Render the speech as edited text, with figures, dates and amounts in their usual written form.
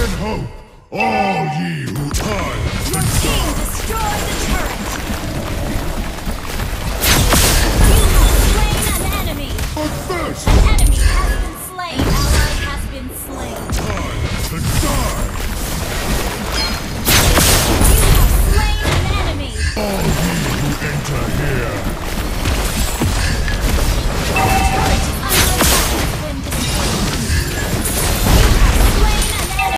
and hope, all ye who time. Your team destroyed the turret! You have slain an enemy! But first, An enemy has been slain! Ally has been slain! time to die.